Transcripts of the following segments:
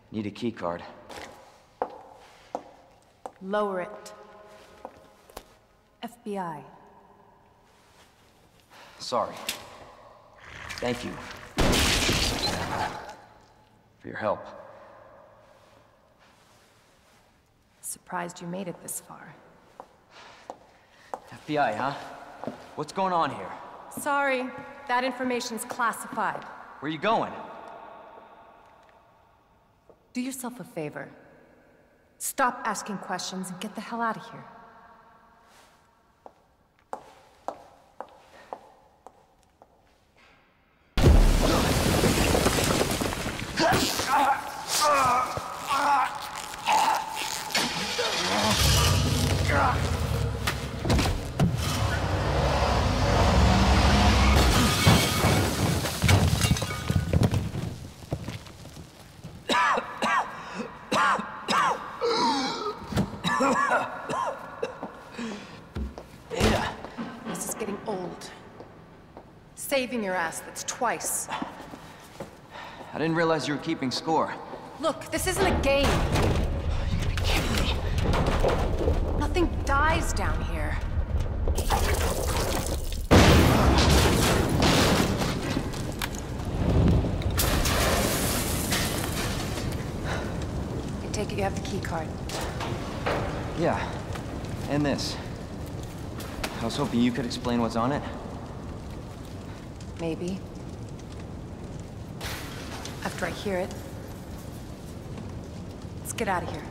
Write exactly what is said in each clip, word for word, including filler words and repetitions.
Need a key card. Lower it. F B I. Sorry. Thank you. For your help. Surprised you made it this far. F B I, huh? What's going on here? Sorry, that information's classified. Where are you going? Do yourself a favor. Stop asking questions and get the hell out of here. Ada! This is getting old. Saving your ass, that's twice. I didn't realize you were keeping score. Look, this isn't a game. You gotta be kidding me. Nothing dies down here. I take it you have the key card. Yeah. And this. I was hoping you could explain what's on it. Maybe. After I hear it. Let's get out of here.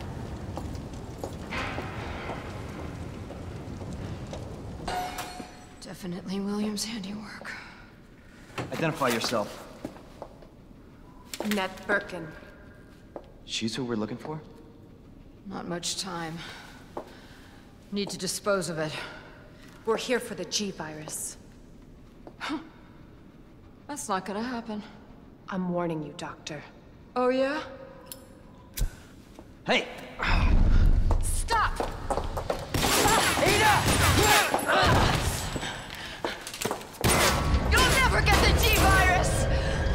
Definitely William's handiwork. Identify yourself. Annette Birkin. She's who we're looking for? Not much time. Need to dispose of it. We're here for the G-Virus. That's not gonna happen. I'm warning you, Doctor. Oh, yeah? Hey! Stop! Ada! You'll never get the G-Virus!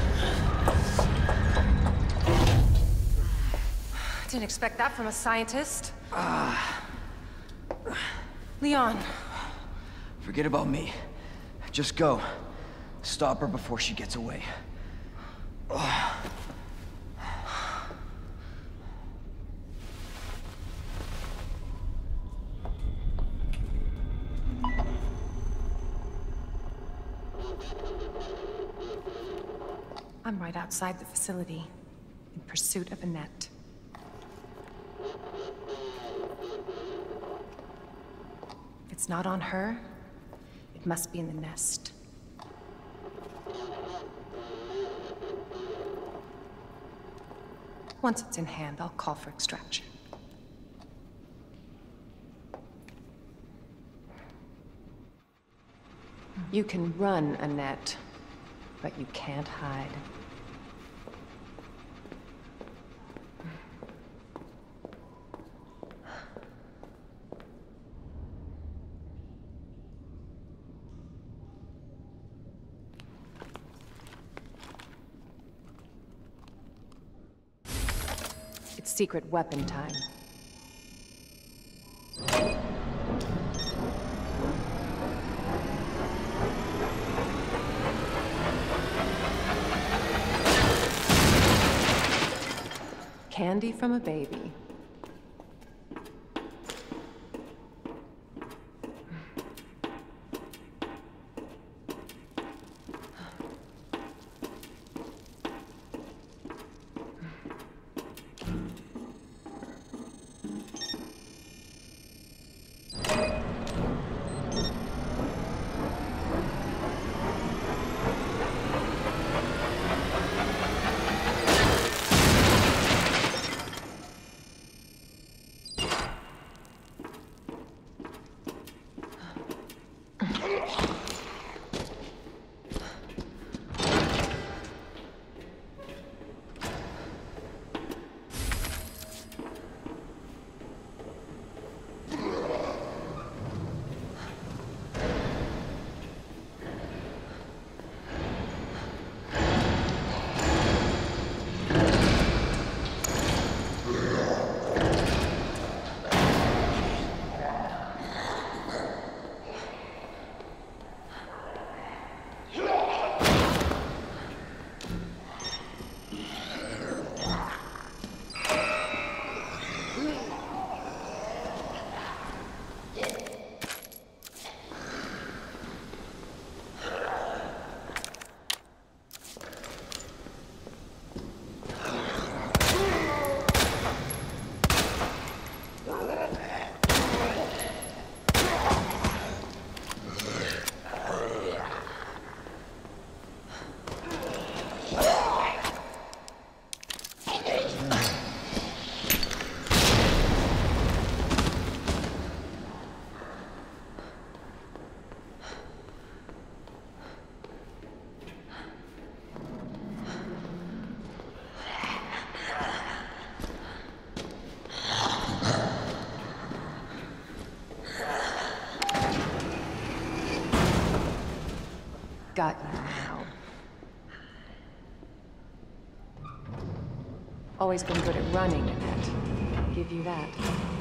Didn't expect that from a scientist. Leon. Forget about me. Just go. Stop her before she gets away. I'm right outside the facility, in pursuit of Annette. If it's not on her, it must be in the nest. Once it's in hand, I'll call for extraction. You can run, Annette, but you can't hide. It's secret weapon time. Candy from a baby. got you now. Always been good at running, Annette. I'll give you that.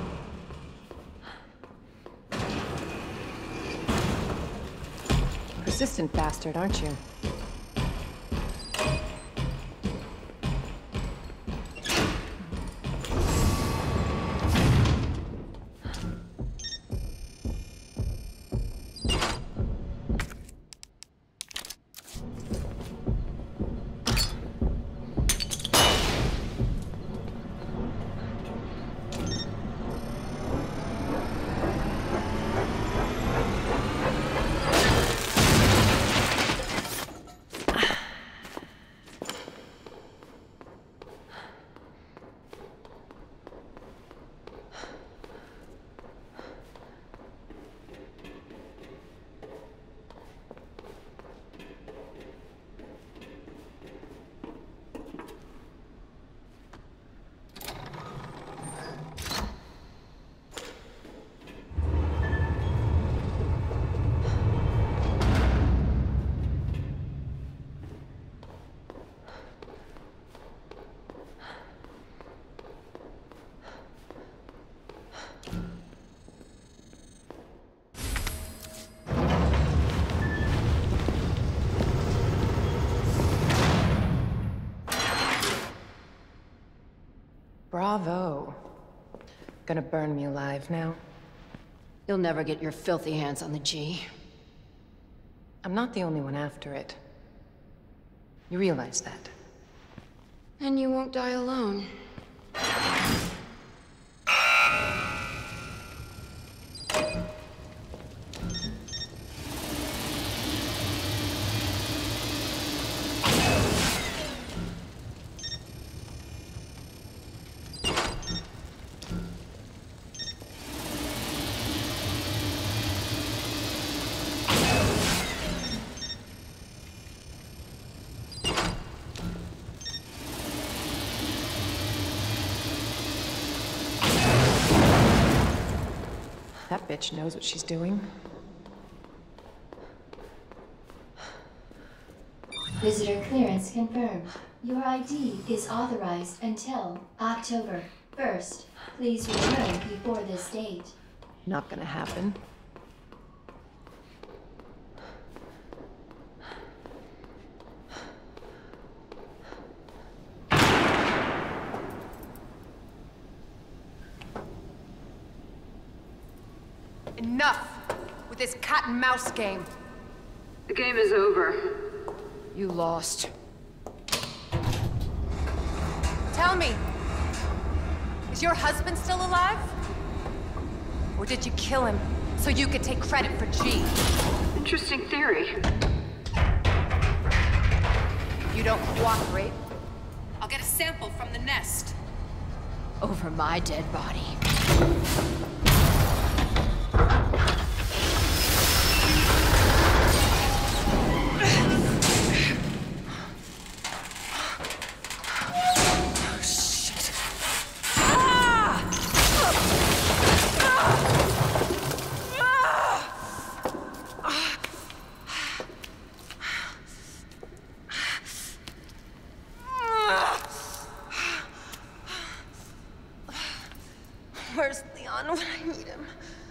Persistent bastard, aren't you? Bravo. Gonna burn me alive now? You'll never get your filthy hands on the G. I'm not the only one after it. You realize that? And you won't die alone. That bitch knows what she's doing. Visitor clearance confirmed. Your I D is authorized until October first. Please return before this date. Not gonna happen. Enough with this cat and mouse game. The game is over. You lost. Tell me, is your husband still alive? Or did you kill him so you could take credit for G? Interesting theory. If you don't cooperate, I'll get a sample from the nest. Over my dead body. Where's Leon when I need him?